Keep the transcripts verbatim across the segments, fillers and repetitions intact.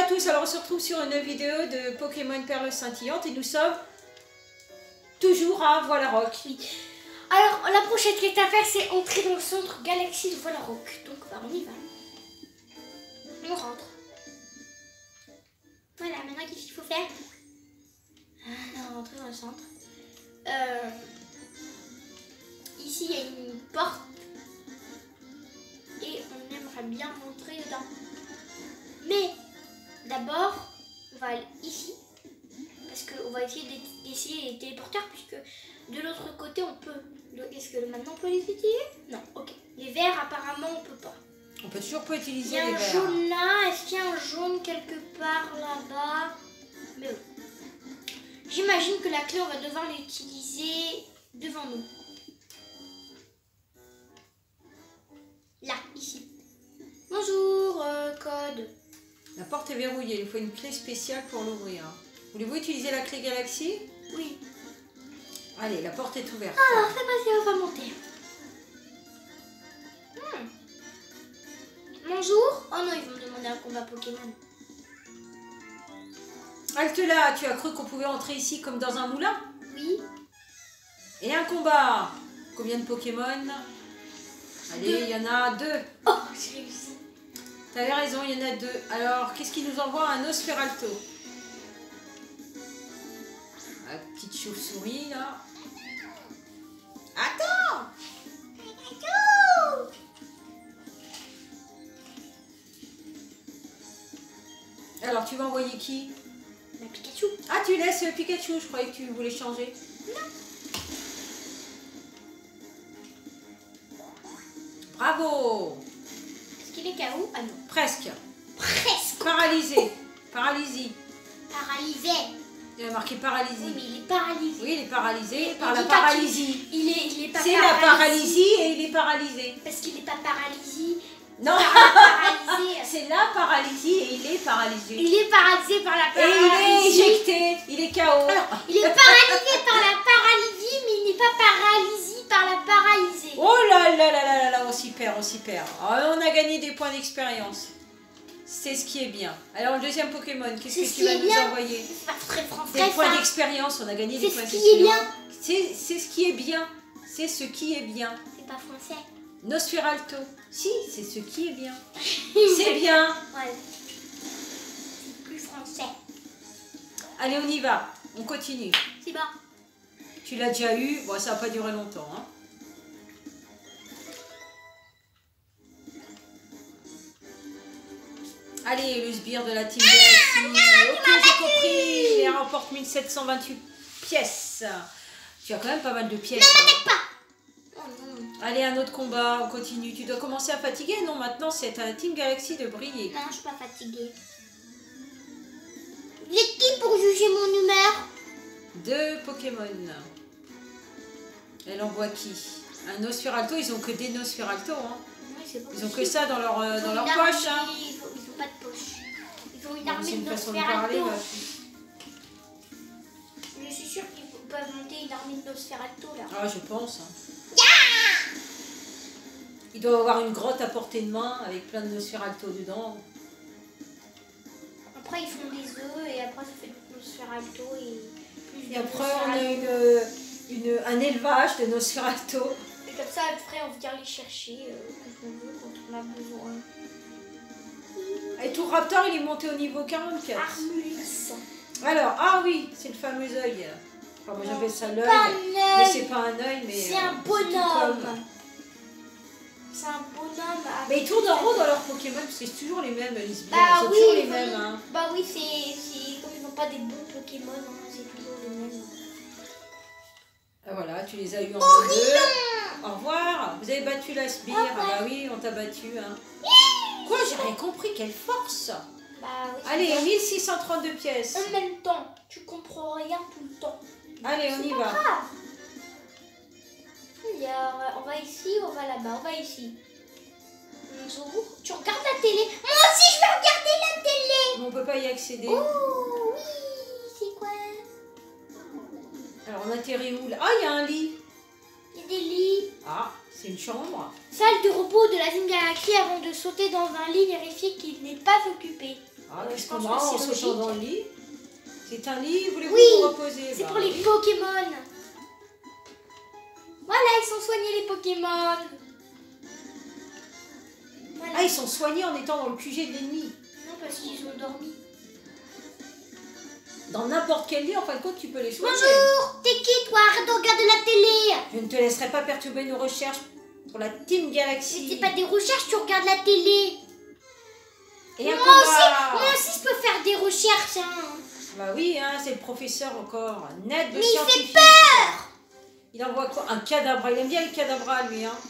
tous, alors on se retrouve sur une vidéo de Pokémon Perle Scintillante et nous sommes toujours à Voilarock. Oui. Alors la prochaine quête à faire, c'est entrer dans le centre Galaxie de Voilarock. Donc bah, on y va. On rentre. Voilà, maintenant qu'est-ce qu'il faut faire? Ah, non, rentrer dans le centre. Euh, ici il y a une porte et on aimerait bien rentrer dedans. Mais d'abord, on va aller ici parce qu'on va essayer d'essayer les téléporteurs puisque de l'autre côté on peut. Est-ce que maintenant on peut les utiliser? Non, ok. Les verts apparemment on peut pas. On peut toujours pas utiliser les verts. Il y a les un verts. jaune là, est-ce qu'il y a un jaune quelque part là-bas? Mais oui. J'imagine que la clé on va devoir l'utiliser devant nous. Là, ici. Bonjour, euh, code. La porte est verrouillée, il faut une clé spéciale pour l'ouvrir. Voulez-vous utiliser la clé Galaxie? Oui. Allez, la porte est ouverte. Alors, fais passer, on va monter. Hmm. Bonjour. Oh non, ils vont me demander un combat Pokémon. Halte là, tu as cru qu'on pouvait entrer ici comme dans un moulin? Oui. Et un combat. Combien de Pokémon? Allez, il y en a deux. Oh, j'ai réussi. T'avais raison, il y en a deux. Alors, qu'est-ce qui nous envoie? Un Nosferalto. La petite chauve-souris, là. Attends! Alors, tu vas envoyer qui? La Pikachu. Ah, tu laisses le Pikachu, je croyais que tu voulais changer. Non. Bravo! Est-ce qu'il est K O? Ah non. Presque. Presque. Paralysé. Paralysie. Paralysé. Il a marqué paralysie. Oui, mais il est paralysé. Oui, il est paralysé par Il la dit pas paralysie. qu'il- Il est, il est pas C'est la paralysie et il est paralysé. Parce qu'il n'est pas paralysé. Non, Paralysé. c'est la paralysie et il est paralysé. Il est paralysé par la Et il est paralysie. éjecté, il est K O. Il est paralysé par la paralysie, mais il n'est pas paralysé par la paralysée. Oh là là là là là là, on s'y perd, on s'y perd. Ah, on a gagné des points d'expérience. C'est ce qui est bien. Alors le deuxième Pokémon, qu'est-ce C'est que ce tu qui vas est nous bien. envoyer? C'est pas très français Des points ça. d'expérience, on a gagné des C'est points ce qui est d'expérience. bien. C'est c'est ce qui est bien. C'est ce qui est bien. C'est pas français. Nosferalto. Si, c'est ce qui est bien. C'est bien. Ouais. C'est plus français. Allez, on y va. On continue. C'est bon. Tu l'as déjà eu. Bon, ça va pas durer longtemps. Hein. Allez, le sbire de la Team Galaxy. Ok, j'ai compris. Il remporte mille sept cent vingt-huit pièces. Tu as quand même pas mal de pièces. Hein. Oh non. Allez, un autre combat. On continue. Tu dois commencer à fatiguer. Non, maintenant, c'est à la Team Galaxy de briller. Non, je suis pas fatiguée. Vous êtes qui pour juger mon humeur? Deux Pokémon. Elle envoie qui? Un Nosferalto. Ils ont que des Nosferalto. Hein. Ouais, c'est pas Ils ont que possible. ça dans leur, euh, Ils dans ont leur une poche. Hein. armée, Ils ont, ils ont pas de poche. Ils ont une C'est armée une de façon de parler. Nosferalto. Ouais. Je suis sûre qu'ils peuvent monter une armée de Nosferalto là. Ah, je pense. Hein. Yeah, il doit avoir une grotte à portée de main avec plein de Nosferalto dedans. Après ils font des œufs et après ça fait du Nosferalto et plus Et de après, on a Nosferalto. une, une, un élevage de Nosferalto. Et comme ça après on vient les chercher euh, quand on veut, quand on a besoin. Et tout Raptor, il est monté au niveau quarante-quatre. Armulus. Alors, ah oui, c'est le fameux œil. Enfin, moi j'appelle ça l'œil. Pas un Mais œil. c'est pas un œil, mais. C'est euh, un tout bonhomme. comme. C'est un bonhomme. avec- Mais ils tournent en rond dans leurs Pokémon, parce que c'est toujours les mêmes, les sbires. Bah c'est oui, toujours les ils mêmes. ont- Hein. Bah oui, c'est c'est- comme ils n'ont pas des bons Pokémon, hein, c'est toujours les mêmes. Ah, voilà, tu les as eu en Oh, deux. Au revoir. Vous avez battu la sbire. Au Ah revoir. bah oui, on t'a battu. Hein. Quoi, j'ai rien compris, quelle force. Bah oui. c'est Allez, bien. mille six cent trente-deux pièces. En même temps, tu comprends rien tout le temps. Allez, on y C'est pas va. grave. Alors, on va ici, on va là-bas, on va ici. Bonjour. Tu regardes la télé? Moi aussi, je vais regarder la télé. Mais on peut pas y accéder. Oh oui, c'est quoi? Alors, on atterrit où là? Ah, il y a un lit. Il y a des lits. Ah, c'est une chambre. Salle de repos de la Team Galaxy avant de sauter dans un lit, vérifier qu'il n'est pas occupé. Ah, Euh, qu'est-ce je qu'on pense a que en c'est sautant logique. dans le lit? C'est un lit, voulez-vous Oui, vous reposer? C'est Bah pour les oui. Pokémon. Voilà, ils sont soignés les Pokémon. Voilà. Ah, ils sont soignés en étant dans le Q G de l'ennemi. Non, parce qu'ils ont dormi. Dans n'importe quel lit, en fin de compte, tu peux les soigner. Bonjour, t'es qui toi? Arrête de regarder la télé. Je ne te laisserai pas perturber nos recherches pour la Team Galaxy. Mais c'est pas des recherches, tu regardes la télé. Et un Moi combat. aussi, moi aussi je peux faire des recherches. Hein. Bah oui, hein, c'est le professeur encore. Net de Mais il fait scientifique. peur. Il envoie quoi? Un cadabra. Il aime bien les cadabras, lui. Hein.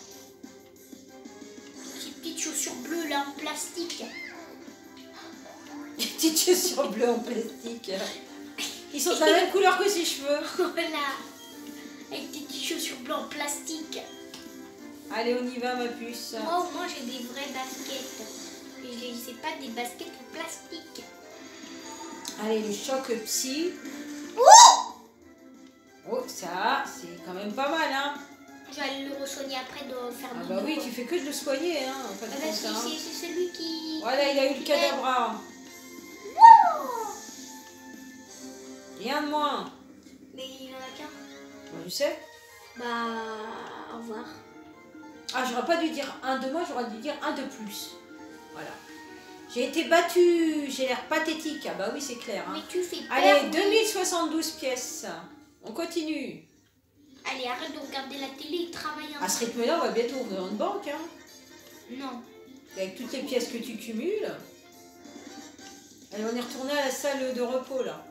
Ces petites chaussures bleues là en plastique. Des petites chaussures bleues en plastique. Ils sont de la même couleur que ses cheveux. Voilà. Avec des petites chaussures bleues en plastique. Allez, on y va, ma puce. Moi au moins j'ai des vraies baskets. Et je sais pas des baskets en plastique. Allez, le choc psy. Oh, Oh, ça, c'est quand même pas mal, hein. je vais aller le re-soigner après de faire Ah dodo. bah oui, tu fais que de le soigner, hein. En fait, Ah bah comme si, ça, hein. c'est c'est celui qui... Voilà, il a eu le cadabra. Oh, Rien de moins. mais il en a qu'un. Bah, je sais. Bah, au revoir. Ah, j'aurais pas dû dire un de moi, j'aurais dû dire un de plus. Voilà. J'ai été battue, j'ai l'air pathétique. Ah bah oui, c'est clair. Hein. Mais tu fais peur. Allez, oui. deux mille soixante-douze pièces. On continue. Allez, arrête de regarder la télé et travaille un À ce rythme-là, on va bientôt ouvrir une banque. Hein. Non. Avec toutes les pièces que tu cumules. Allez, on est retourné à la salle de repos, là.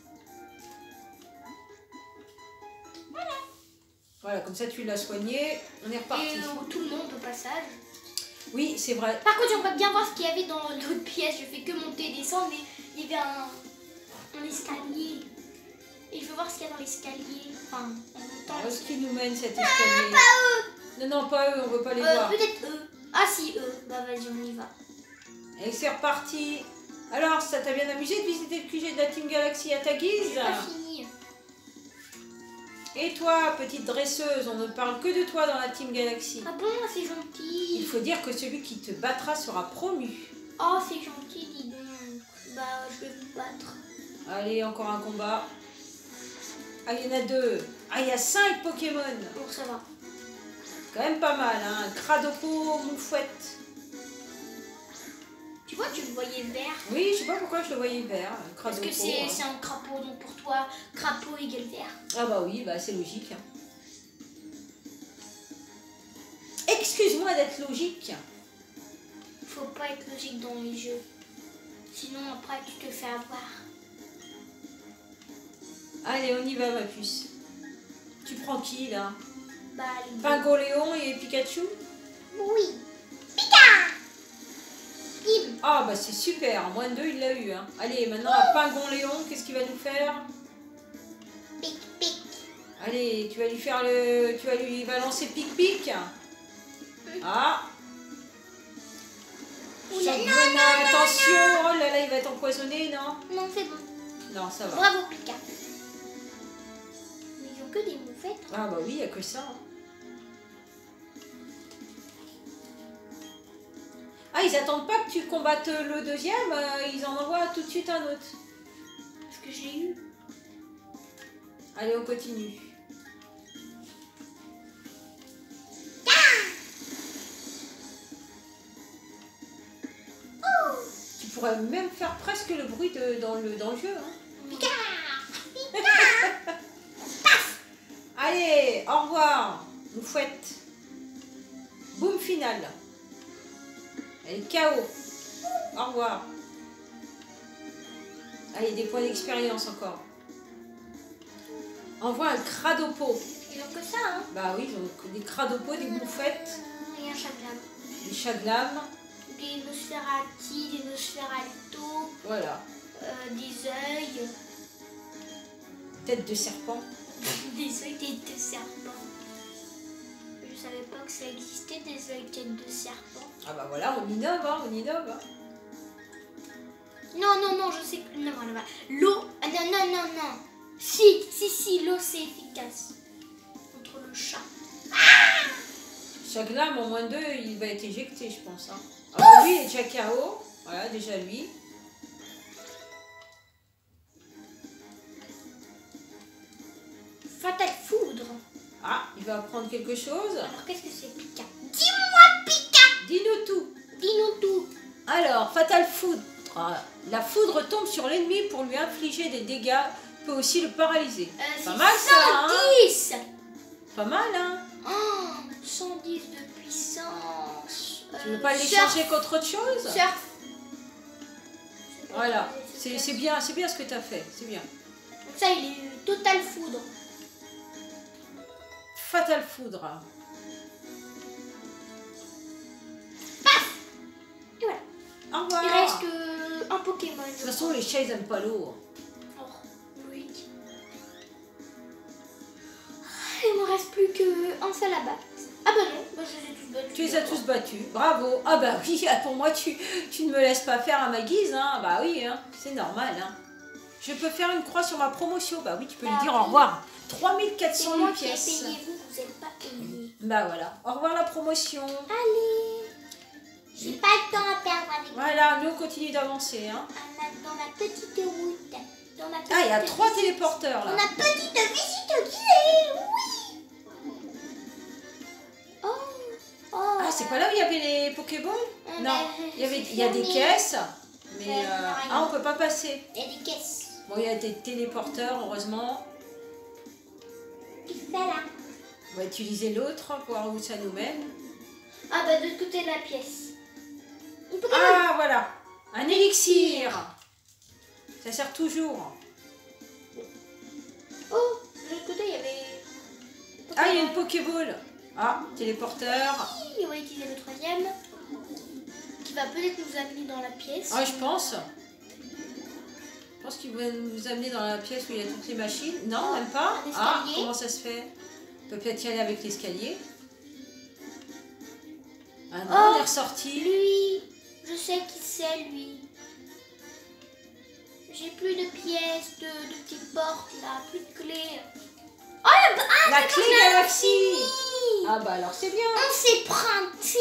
Voilà. Voilà, comme ça, tu l'as soigné. On est reparti. Et euh, tout le monde au passage. Oui, c'est vrai. Par contre, j'aimerais bien voir ce qu'il y avait dans l'autre pièce. Je fais que monter et descendre, mais il y avait un, un escalier. Et je veux voir ce qu'il y a dans l'escalier. Enfin, en montant. Où est-ce qu'il nous mène, cet escalier? Pas eux. Non, non, pas eux, on veut pas les Euh, voir. Peut-être eux. Ah si, eux. Bah vas-y, on y va. Et c'est reparti. Alors, ça t'a bien amusé de visiter le Q G de la Team Galaxy à ta guise? J'ai pas fini. Et toi, petite dresseuse, on ne parle que de toi dans la Team Galaxy. Ah bon, c'est gentil. Il faut dire que celui qui te battra sera promu. Oh, c'est gentil, dis donc. Bah, je vais vous battre. Allez, encore un combat. Ah, il y en a deux. Ah, il y a cinq Pokémon. Bon, ça va. Quand même pas mal, hein. Cradopo, Moufouette. Tu vois, tu le voyais vert. Oui, je sais pas pourquoi je le voyais vert. Parce Cradopo. que c'est hein. c'est un crapaud, donc pour toi, crapaud égale vert. Ah bah oui, bah c'est logique. Excuse-moi d'être logique. Faut pas être logique dans les jeux. Sinon, après, tu te fais avoir. Allez, on y va, ma puce. Tu prends qui, là? Bah, les deux. Pingoléon et Pikachu? Oui. Pika. Bim. Ah, bah c'est super. Moins de deux, il l'a eu. Hein. Allez, maintenant, à Pingoléon, qu'est-ce qu'il va nous faire? Pic, pic. Allez, tu vas lui faire le... Tu vas lui balancer pic-pic. Ah. Oula, Chaque non, venin, attention. Oh là là, il va être empoisonné, non? Non, c'est bon. Non, ça va. Bravo, Pika. Mais ils ont que des moufettes. Ah bah oui, il n'y a que ça. hein. Ah, ils attendent pas que tu combattes le deuxième, euh, ils en envoient tout de suite un autre. Parce que j'ai eu. Allez, on continue. Tu pourrais même faire presque le bruit de, dans, le, dans le jeu. Hein. Pika. Allez, au revoir, Moufouette. Boum final. Allez, K O. Au revoir. Allez, des points d'expérience encore. Envoie un Cradopo. Ils ont que ça, hein. Bah oui, donc des Cradopos, des Moufettes, Et un chagrin. des Chaglames. Des Nosferati, des Nosferalto, Voilà. euh, des œils. Tête de serpent. Des œils tête de serpent. Je savais pas que ça existait des œils tête de serpent. Ah bah voilà, on innove, hein, on innove. Hein. Non, non, non, je sais que... Non, non, non. L'eau... Ah, non, non, non, non. Si, si, si, l'eau c'est efficace. Contre le chat. Chaglame, en moins deux, il va être éjecté, je pense. Hein. Ah bah lui, il est déjà K O. Voilà, déjà lui. Ah, il va apprendre quelque chose. Alors, qu'est-ce que c'est, Pika? Dis-moi, Pika! Dis-nous tout. Dis-nous tout. Alors, Fatal Foudre. La foudre tombe sur l'ennemi pour lui infliger des dégâts, peut aussi le paralyser. Euh, Pas mal ça, hein? cent dix. Pas mal, hein? Oh, cent dix de puissance. Tu veux Euh, pas l'échanger contre autre chose? Surf. Voilà, c'est c'est bien, c'est bien ce que tu as fait, c'est bien. Donc ça, il est total foudre. Fatal Foudre. Et voilà. Au revoir. Il reste euh, un Pokémon. De toute façon, les chats, ils aiment pas l'eau. Oh, oui. Il me reste plus qu'un seul à battre. Ah bah non, bah je les ai tous battus. Tu les as tous battus, bravo. Ah bah oui, pour moi, tu, tu ne me laisses pas faire à ma guise, hein. Bah oui, hein. C'est normal, hein. Je peux faire une croix sur ma promotion. Bah oui, tu peux Bah lui dire oui. au revoir. trois mille quatre C'est cent moi mille qui ai pièces. payé, vous, vous n'êtes pas payé. Bah voilà, au revoir la promotion. Allez. J'ai pas le temps à perdre avec vous. Voilà, nous on continue d'avancer, hein. Dans la petite route. Dans la petite Ah, il y a trois visite. téléporteurs Dans là. la petite visite guidée. Oui. Oh. Oh. Ah, c'est pas là où il y avait les Pokéballs? Ah, Non, bah, il y avait, c'est il y a des fermé. caisses, mais Ouais, euh, non, ah, on peut pas passer. Il y a des caisses. Bon, il y a des téléporteurs, heureusement. Qu'est-ce que ça là? On va utiliser l'autre pour voir où ça nous mène. Ah bah de l'autre côté de la pièce. Une Pokémon. Ah, voilà, un élixir. Ça sert toujours. Oh, de l'autre côté il y avait... Ah, il y a une Pokéball. Ah, téléporteur. On va utiliser le troisième. Qui va peut-être nous amener dans la pièce. Ah, je pense. Je pense qu'il va nous amener dans la pièce où il y a toutes les machines. Non, même pas. Un Ah, escalier. comment ça se fait? On peut peut-être y aller avec l'escalier. Ah non, Oh, on est ressorti. Lui, je sais qui c'est lui. J'ai plus de pièces, de, de petites portes là, plus de clés. Oh la ah, La c'est clé dans la galaxie. galaxie. Ah bah alors c'est bien. Oh, c'est pratique.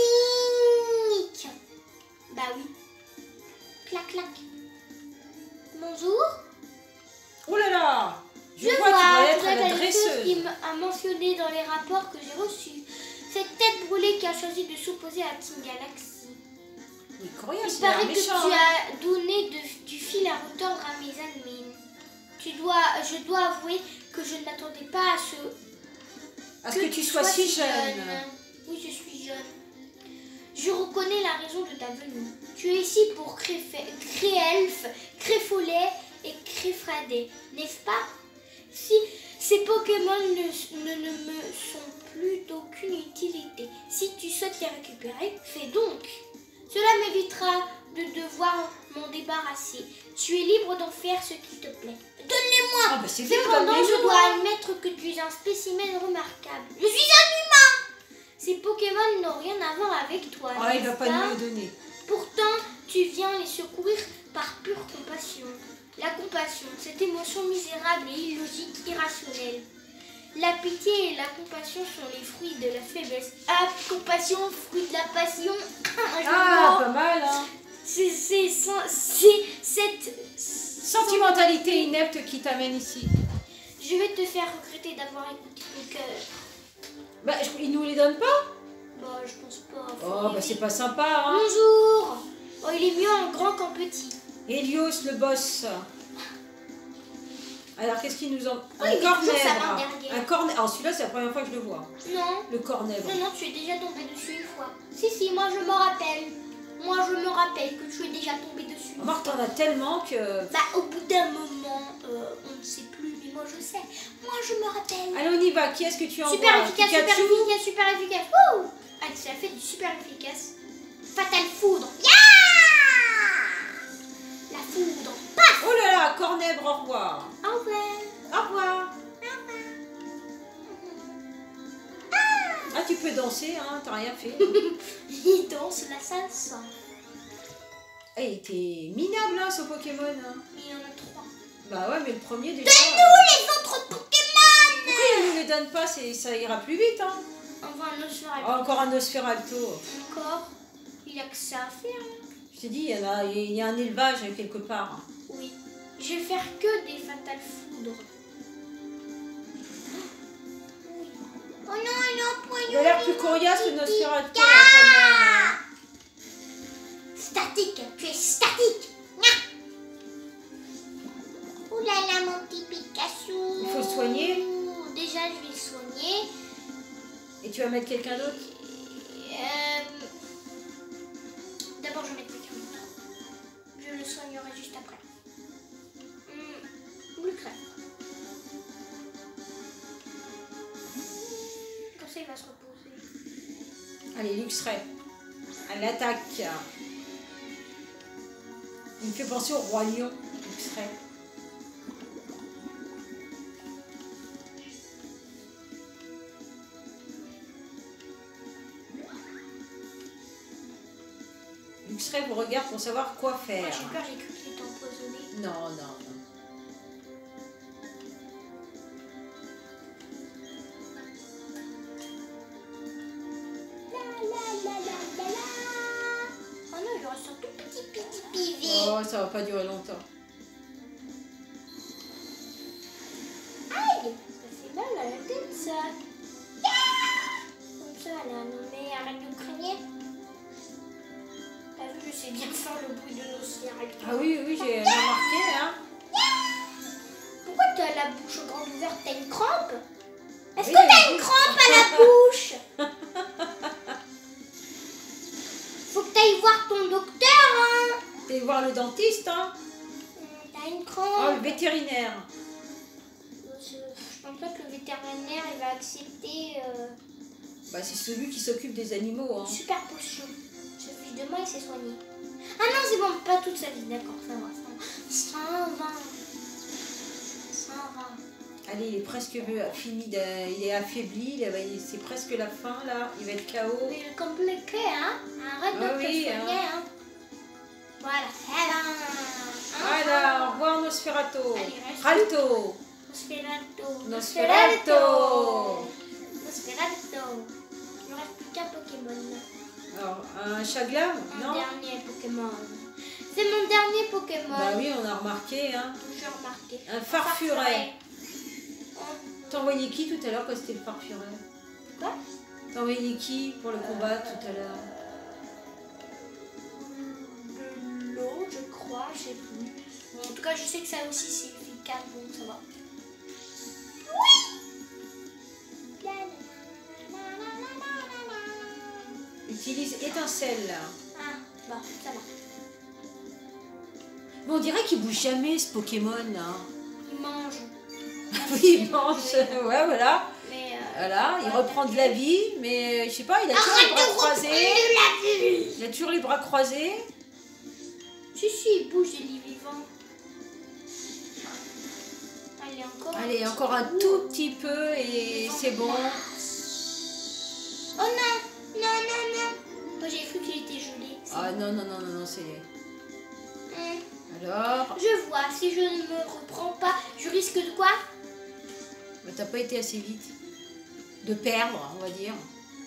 Bah oui. Clac clac. Bonjour. Oh là là. Je, Je vois, vois, tu dois tu être dois la être celle qui dresseuse. a mentionné dans les rapports que j'ai reçus. Cette tête brûlée qui a choisi de s'opposer à Team Galaxy. Oui, coriace, Il c'est l'air paraît que méchant. tu hein. as donné de- du fil à retordre à mes admins. Tu dois, je dois avouer que je ne m'attendais pas à ce À ce que tu sois si jeune. Oui, je suis jeune. Je reconnais la raison de ta venue. Tu es ici pour Créelf, Créfollet et Créfradet, n'est-ce pas? Si ces Pokémon ne, ne, ne me sont plus d'aucune utilité, si tu souhaites les récupérer, fais donc. Cela m'évitera de devoir m'en débarrasser. Tu es libre d'en faire ce qu'il te plaît. Donne-les-moi. Ah bah c'est bien, Cependant, je donne-les-nous, dois hein. admettre que tu es un spécimen remarquable. Je suis un humain. Ces Pokémon n'ont rien à voir avec toi. Ah, il va n'est-ce pas nous les donner. Pourtant, tu viens les secourir par pure compassion. La compassion, cette émotion misérable et illogique, irrationnelle. La pitié et la compassion sont les fruits de la faiblesse. Ah, compassion, fruit de la passion. Ah, pas mal, hein. C'est c'est c'est cette Sentimentalité inepte qui t'amène ici. Je vais te faire regretter d'avoir écouté ton cœur. Bah, je- il nous les donne pas? Bah, je pense pas. Faut Oh, bah éviter. c'est pas sympa, hein. Bonjour. Oh, il est mieux en grand qu'en petit. Helios, le boss. Alors, qu'est-ce qu'il nous en... Oh, Un il met toujours sa cornèbre. main derrière. Un cornèbre. Alors, celui-là, c'est la première fois que je le vois. Non. Le cornèbre. Non, non, tu es déjà tombé dessus une fois. Si, si, moi je me rappelle. Moi je me rappelle que tu es déjà tombé dessus. Remarque, t'en as tellement que... Bah, au bout d'un moment, euh, on ne sait plus, mais moi je sais. Moi je me rappelle. Allez, on y va. Qui est-ce que tu envoies? Super efficace, super Pikachu? efficace, super efficace. Wouh! Allez, ça fait du super efficace. Fatal foudre. Ya! La foudre. Paf! Oh là là, cornèbre, au revoir. Au revoir. Au revoir. Ah, tu peux danser, hein, t'as rien fait. Il danse la salsa. Ah, il était minable, hein, ce Pokémon. Hein. Il y en a trois. Bah ouais, mais le premier déjà... Donne-nous les autres Pokémon! Pourquoi il nous les donne pas? c'est- Ça ira plus vite, hein. Enfin, un Nosferatu. Ah, encore un Nosferalto. Encore. Il a que ça à faire. hein. Je t'ai dit, il y, en a, il y a un élevage quelque part. Oui. Je vais faire que des Fatal Foudres. Oui. Oh non, non, Il a l'air plus coriace que Nosferatu quand même. Hein. Statique, tu es statique. Ouh là là, mon petit Picasso. Il faut le soigner. Déjà, je vais le soigner. Et tu vas mettre quelqu'un d'autre? Euh... D'abord, je vais mettre quelqu'un d'autre. Je le soignerai juste après. Hum, Lucret. Comme ça, il va se reposer. Allez, Luxray. À l'attaque. Il me fait penser au roi lion, Luxray. Luxray vous regarde pour savoir quoi faire. Moi, j'ai peur, j'ai cru qu'il était empoisonné. Non, non, non. Oh non, il reste un tout petit petit pivet. Oh, ça va pas durer longtemps. Aïe, ça fait mal à la tête, ça. Comme ça, elle a nommé arrête de craigner. T'as vu, je sais bien faire le bruit de Nosferatu. Ah oui, oui, j'ai remarqué, hein. Pourquoi t'as la bouche grande ouverte? T'as une crampe? Est-ce Oui, que t'as oui. une crampe à la bouche? Faut que t'ailles voir ton docteur, hein. T'es voir le dentiste, hein. Hum, T'as une Oh, crampe. le vétérinaire. Je, je pense pas que le vétérinaire il va accepter euh, Bah, c'est celui qui s'occupe des animaux, hein. une super potion. Celui de moi il s'est soigné. Ah non, c'est bon, pas toute sa vie, d'accord, ça va. Ça va. Ça va. Allez, il est presque fini, de... il est affaibli, il est- c'est presque la fin, là. Il va être K O. Mais compliqué, hein. Arrête de Ah te oui, soigner, hein. hein. Voilà, ça va. Voilà, au revoir Nosferatu. Allez, reste. Ralto. Nosferatu. Nosferatu. Nosferatu. Il ne reste plus qu'un Pokémon. Alors, un chaglam, Un non? dernier Pokémon. C'est mon dernier Pokémon. Bah oui, on a remarqué, hein. J'ai remarqué. Un farfuret. Oh, T'as envoyé qui tout à l'heure quand c'était le farfuret? Quoi? T'as envoyé qui pour le combat tout à l'heure? De l'eau, je crois, je sais plus. Bon, en tout cas, je sais que ça aussi c'est efficace, donc ça va. Utilise étincelle, là. Ah, bon, ça va. Mais on dirait qu'il bouge jamais, ce Pokémon, là. Il mange. Oui, il mange. Ouais, voilà. Mais euh, Voilà, il reprend de la vie, mais je sais pas, il a toujours les bras croisés. Il a toujours les bras croisés. Si, si, il bouge, il est vivant. Allez, encore. Allez, un encore petit un coup. tout petit peu et c'est bon. Oh non, non, non, non. Moi, j'ai cru qu'il était gelé. C'est Ah bon. non, non, non, non, non, c'est... Hum, Alors, Je vois, si je ne me reprends pas, je risque de quoi? bah, t'as pas été assez vite. De perdre, on va dire.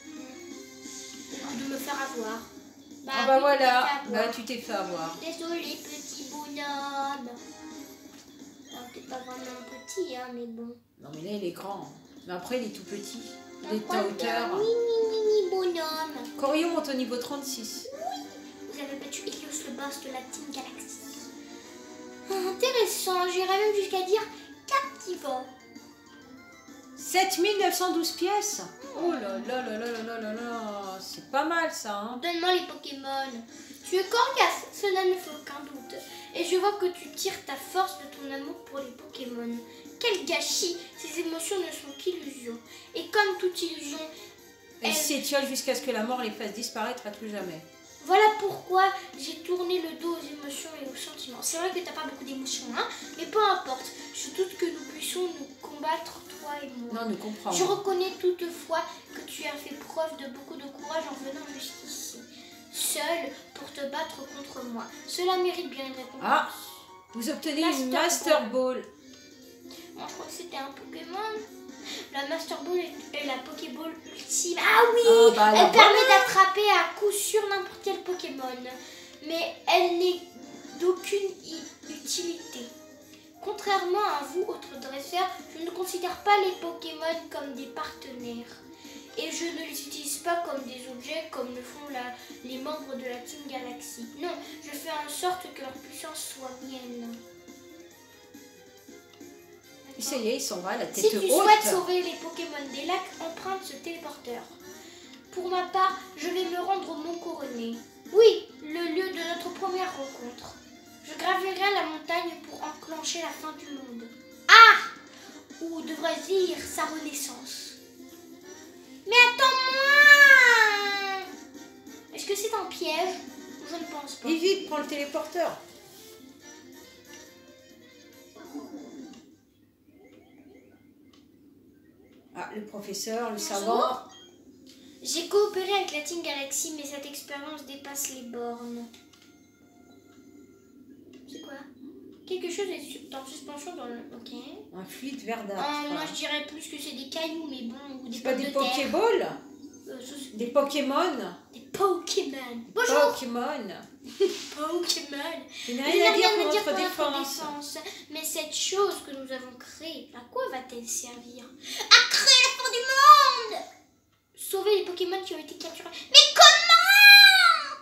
De me faire avoir. Bah, Ah bah oui, voilà, tu t'es fait avoir. bah tu t'es fait avoir. Désolé, petit bonhomme. Non, t'es pas vraiment petit, hein, mais bon. Non mais là il est grand. Mais après il est tout petit. Il est de Pourquoi ta t'es un hauteur. mini, mini bonhomme. Corion monte au niveau trente-six. Vous avez battu Helios le boss de la Team Galaxy. Ah, intéressant, j'irais même jusqu'à dire captivant. sept mille neuf cent douze pièces. Oh là là là là là là là là. C'est pas mal ça, hein. Donne-moi les Pokémon. Tu es coriace, cela ne fait aucun doute. Et je vois que tu tires ta force de ton amour pour les Pokémon. Quel gâchis! Ces émotions ne sont qu'illusions. Et comme toute illusion, Elle elle... s'étiole jusqu'à ce que la mort les fasse disparaître à tout jamais. Voilà pourquoi j'ai tourné le dos aux émotions et aux sentiments. C'est vrai que t'as pas beaucoup d'émotions, hein, mais peu importe. Je doute que nous puissions nous combattre, toi et moi. Non, nous comprends. Je reconnais toutefois que tu as fait preuve de beaucoup de courage en venant jusqu'ici, seul pour te battre contre moi. Cela mérite bien une récompense. Ah, vous obtenez une Master Master Ball. Moi, je crois que c'était un Pokémon. La Master Ball est la Pokéball ultime. Ah oui, Ah, bah, alors elle permet d'attraper à coup sûr n'importe quel Pokémon. Mais elle n'est d'aucune i- utilité. Contrairement à vous, autres dresseurs, je ne considère pas les Pokémon comme des partenaires. Et je ne les utilise pas comme des objets comme le font la, les membres de la Team Galaxy. Non, je fais en sorte que leur puissance soit mienne. Et ça y est, il s'en va, la tête Si tu haute. souhaites sauver les Pokémon des lacs, emprunte ce téléporteur. Pour ma part, je vais me rendre au Mont Couronné. Oui, le lieu de notre première rencontre. Je gravirai la montagne pour enclencher la fin du monde. Ah! Ou devrais-je dire sa renaissance. Mais attends-moi! Est-ce que c'est un piège? Je ne pense pas. Et vite, prends le téléporteur. Ah, le professeur, le savant. J'ai coopéré avec la Team Galaxy, mais cette expérience dépasse les bornes. C'est quoi? Quelque chose est en suspension dans le... Ok. Un fluide verdâtre. Euh, moi, je dirais plus que c'est des cailloux, mais bon, ou des C'est pas pommes des de terre. Pokéballs? Euh, ça, c'est Des Pokémon? des Pokémon. Bonjour. Pokémon. Pokémon. Je n'ai Je rien à n'ai dire rien pour à dire notre pour notre défense. défense. Mais cette chose que nous avons créée, à quoi va-t-elle servir? À créer la fin du monde! Sauver les Pokémon qui ont été capturés. Mais comment?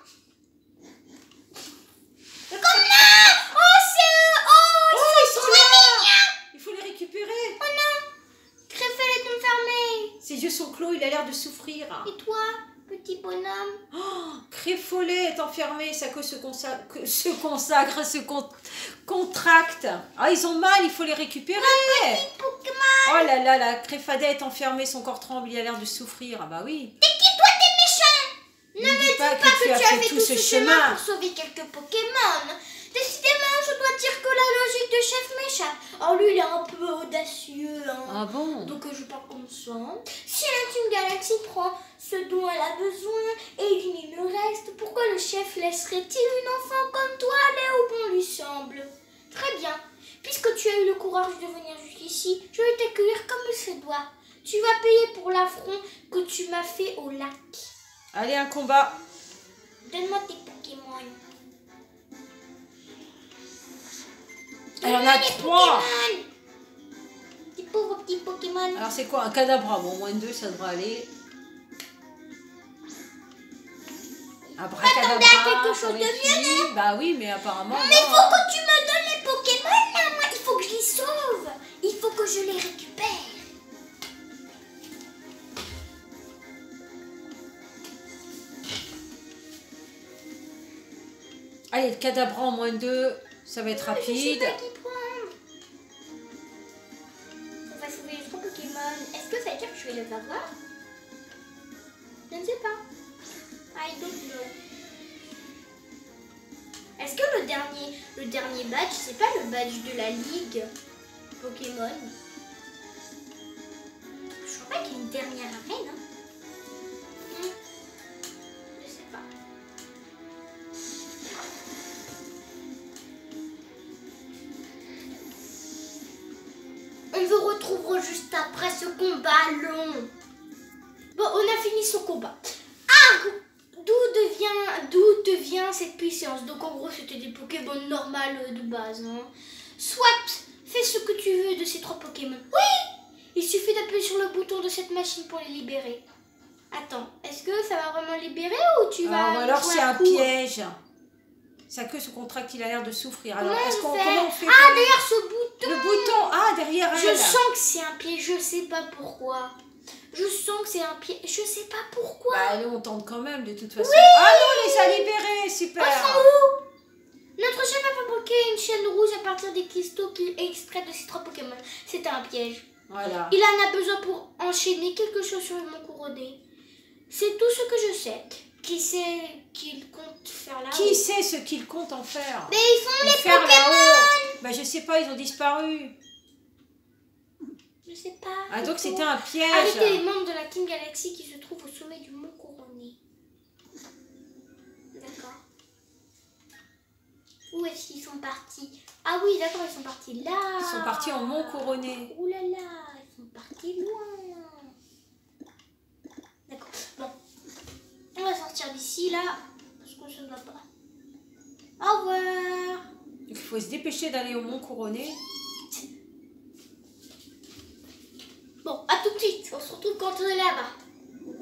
Mais comment? Oh, c'est eux! Oh, Oh, c'est ils sont trop là! mignon! Il faut les récupérer. Oh non! Créfelle est enfermé. Ses yeux sont clos, il a l'air de souffrir. Et toi, petit bonhomme? Oh, Créfolet est enfermé, sa queue se consacre, se, consacre, se con- contracte. Ah, ils ont mal, il faut les récupérer. Pokémon! Oh là là, la Créfadet est enfermée, son corps tremble, il a l'air de souffrir. Ah bah oui. T'es qui, toi, t'es méchant? Ne me dis pas que Pas tu as fait tout ce chemin. pour sauver quelques Pokémon. Décidément, je dois dire que la logique de chef m'échappe. Oh, lui, il est un peu audacieux. Hein. Ah bon? Donc, euh, je parle comme ça. Hein. Si la Team Galaxy prend ce dont elle a besoin et élimine le reste, pourquoi le chef laisserait-il une enfant comme toi aller où bon lui semble? Très bien. Puisque tu as eu le courage de venir jusqu'ici, je vais t'accueillir comme il se doit. Tu vas payer pour l'affront que tu m'as fait au lac. Allez, un combat. Donne-moi tes Pokémon. Elle en a trois. Tes pauvres petits Pokémon. Alors c'est quoi? Un Kadabra. Bon, moins de deux, ça devrait aller. Un Bracadabra. M'attendais à quelque chose comme de ici. Bah oui, mais apparemment... Mais il non, faut hein. que tu me donnes les Pokémon là, moi. Il faut que je les sauve. Il faut que je les récupère. Allez, le Kadabra en moins de deux, ça va être Je sais rapide. pas qui prendre. On va sauver les trois Pokémon. Est-ce que ça veut dire que je vais les avoir? Je ne sais pas. I don't know. Est-ce que le dernier, le dernier badge, c'est pas le badge de la Ligue Pokémon? Je crois pas qu'il y ait une dernière arène. Hein. Hmm. Je sais pas. On se retrouvera juste après ce combat long. Bon, on a fini ce combat. Ah! D'où devient, d'où te vient cette puissance? Donc en gros, c'était des Pokémon normales de base. Hein. Soit, fais ce que tu veux de ces trois Pokémon. Oui! Il suffit d'appuyer sur le bouton de cette machine pour les libérer. Attends, est-ce que ça va vraiment libérer ou tu vas... Ah, ou alors jouer c'est un coup? piège. Sa queue se contracte, il a l'air de souffrir. Alors, Comment est-ce on qu'on fait? comment on fait Ah, pour- derrière ce bouton! Le bouton, ah, derrière elle. Je sens que c'est un piège, je sais pas pourquoi. Je sens que c'est un piège, je sais pas pourquoi. Bah, allez, on tente quand même, de toute façon. Ah non, on les a libérés, super. On s'en fout. Notre chef a fabriqué une chaîne rouge à partir des cristaux qu'il extrait de ces trois Pokémon. C'était un piège. Voilà. Il en a besoin pour enchaîner quelque chose sur le mont couronné. C'est tout ce que je sais. Qui sait qu'il compte faire là-haut? Qui sait ce qu'ils comptent en faire? Mais ils font En les faire Pokémon. là-haut. Bah, je sais pas, ils ont disparu. Je sais pas. Ah, donc c'est c'était tout. un piège. Arrêtez les membres de la Team Galaxy qui se trouvent au sommet du mont couronné. D'accord. Où est-ce qu'ils sont partis? Ah oui, d'accord, ils sont partis là. Ils sont partis en mont couronné. Ouh là là, ils sont partis loin. D'accord. Bon. On va sortir d'ici là. Parce que ça ne va pas. Au revoir. Il faut se dépêcher d'aller au mont couronné. Bon, à tout de suite. On se retrouve quand on est là-bas.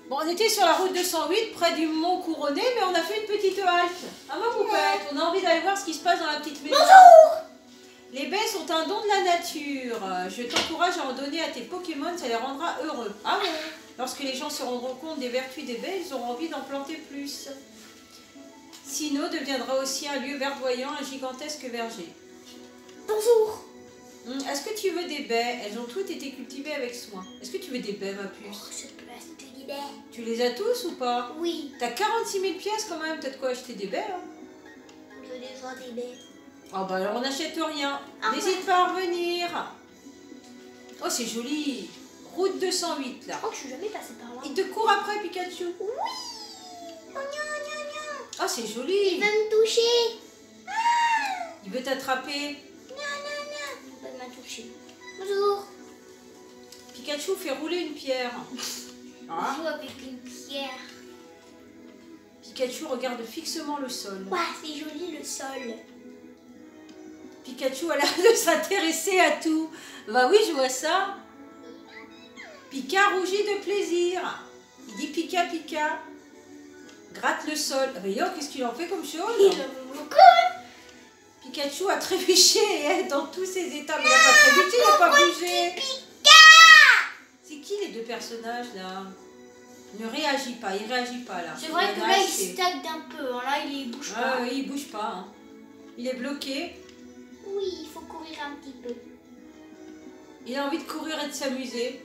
Bon, on était sur la route deux cent huit, près du Mont Couronné, mais on a fait une petite halte. Ah, ma poupette, on a envie d'aller voir ce qui se passe dans la petite maison. Bonjour! Les baies sont un don de la nature. Je t'encourage à en donner à tes Pokémon, ça les rendra heureux. Ah bon? Lorsque les gens se rendront compte des vertus des baies, ils auront envie d'en planter plus. Sinnoh deviendra aussi un lieu verdoyant, un gigantesque verger. Bonjour! Hum, Est-ce que tu veux des baies? Elles ont toutes été cultivées avec soin. Est-ce que tu veux des baies, ma Oh, puce? je peux acheter des baies. Tu les as tous ou pas? Oui, T'as quarante-six mille pièces quand même, t'as de quoi acheter des baies, hein? je veux des des baies. Oh bah alors on n'achète rien. Ah N'hésite pas à revenir. Oh, c'est joli. Route deux cent huit, là. Je crois que je suis jamais passée par là. Il te court après, Pikachu. Oui! Oh, non, non, non. Oh, c'est Il joli. va me toucher. Il veut t'attraper. Non, non, non. Il va me toucher. Bonjour. Pikachu fait rouler une pierre. Ah. Je joue avec une pierre. Pikachu regarde fixement le sol. Waouh, c'est joli le sol. Pikachu a l'air de s'intéresser à tout. Bah oui, je vois ça. Pika rougit de plaisir. Il dit Pika, Pika. Gratte le sol. Ah bah yo, qu'est-ce qu'il en fait comme chose? Il aime beaucoup. Pikachu a trébuché et est dans tous ses états. Mais il n'a pas trébuché, il n'a pas bougé. C'est qui les deux personnages là? Il ne réagit pas, il réagit pas là. C'est vrai Il que a là, il lâché. stagne un peu. Hein. Là, il bouge Ah pas. oui, il bouge pas. Hein. Il est bloqué. Oui, il faut courir un petit peu. Il a envie de courir et de s'amuser.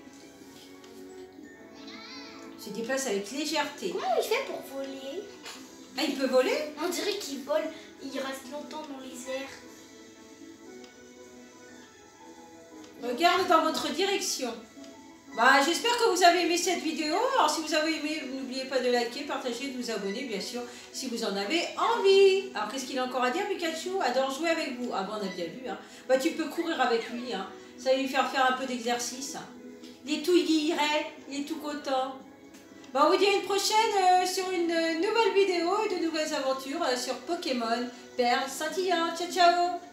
Il se déplace avec légèreté. Comment il fait pour voler? Ah, il peut voler? On dirait qu'il vole. Il reste longtemps dans les airs. Regarde dans votre direction. Bah, j'espère que vous avez aimé cette vidéo. Alors, si vous avez aimé, n'oubliez pas de liker, partager, de vous abonner, bien sûr, si vous en avez envie. Alors, qu'est-ce qu'il a encore à dire, Pikachu? Adore jouer avec vous. Ah, bon, on a bien vu. Hein. Bah, tu peux courir avec lui. Hein. Ça va lui faire faire un peu d'exercice. Hein. Il est tout guilleret, il est tout content. Bah, on vous dit à une prochaine euh, sur une nouvelle vidéo et de nouvelles aventures euh, sur Pokémon Perle Scintillant. Ciao, ciao!